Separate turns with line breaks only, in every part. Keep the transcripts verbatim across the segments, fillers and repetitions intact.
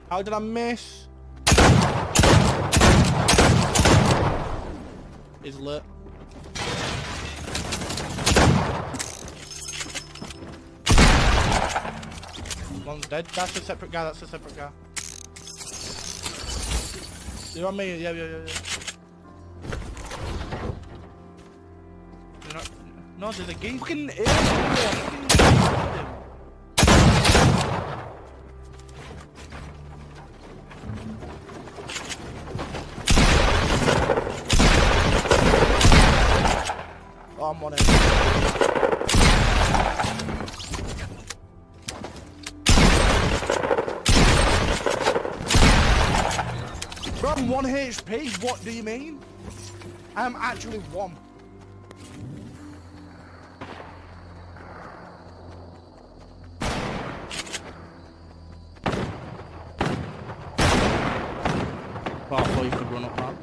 How did I miss? He's lit. One's dead. That's a separate guy. That's a separate guy. You're on me. Yeah, yeah, yeah, yeah. You're not... No, there's a game. Fucking ill. Oh, I'm on it. Bro, I'm one H P. What do you mean? I am actually one. Oh, I thought you could run up that.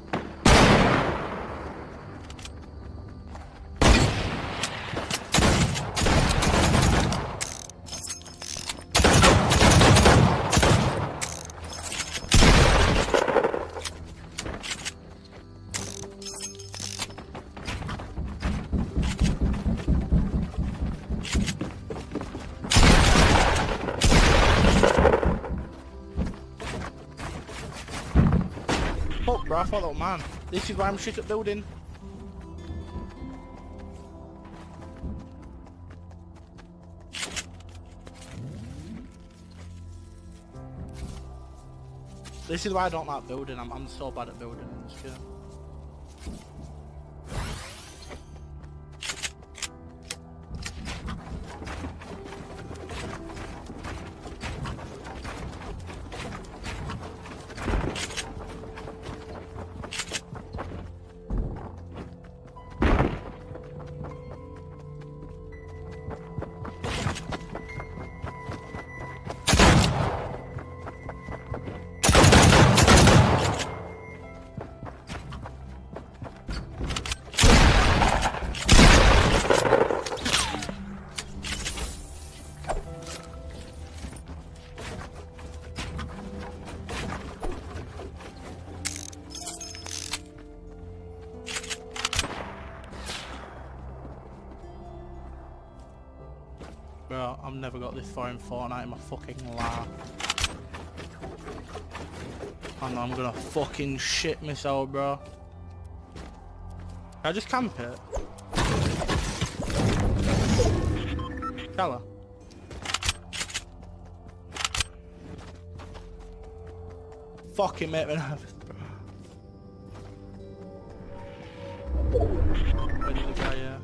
Fuck, bro, I thought that was man. This is why I'm shit at building. This is why I don't like building. I'm, I'm so bad at building in this game. Bro, I've never got this far in Fortnite in my fucking life. I know I'm gonna fucking shit myself, bro. Can I just camp it? Tell her. Fucking make me nervous, bro. Where's the guy, yeah?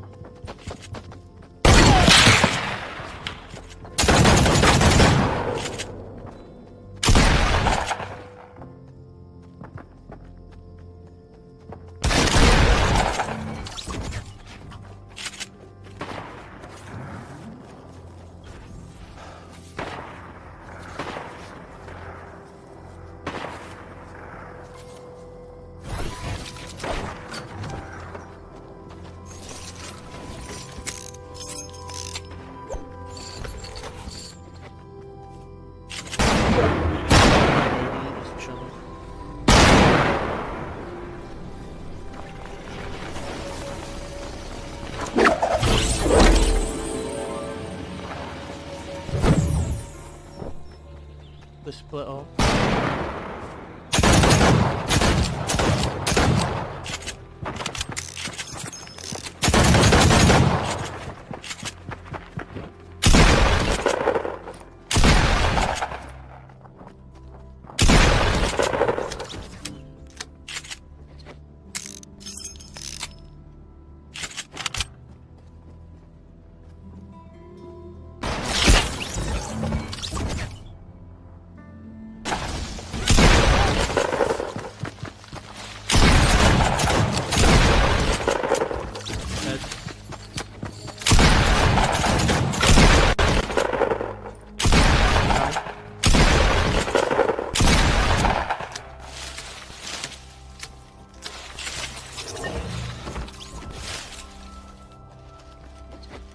They split up.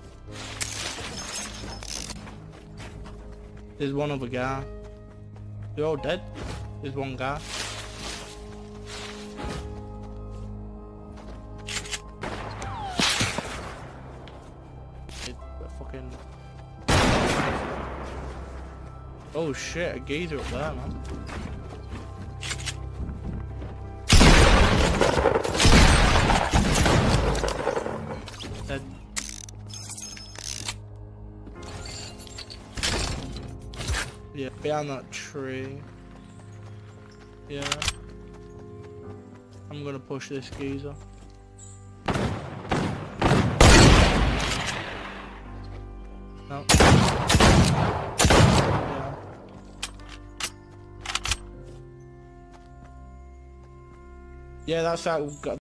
There's one other guy.
They're all dead. There's one guy. It's a fucking... Oh shit, a geezer up there, man. Dead. Yeah, behind that tree. Yeah. I'm gonna push this geezer. No. Yeah. Yeah, that's that.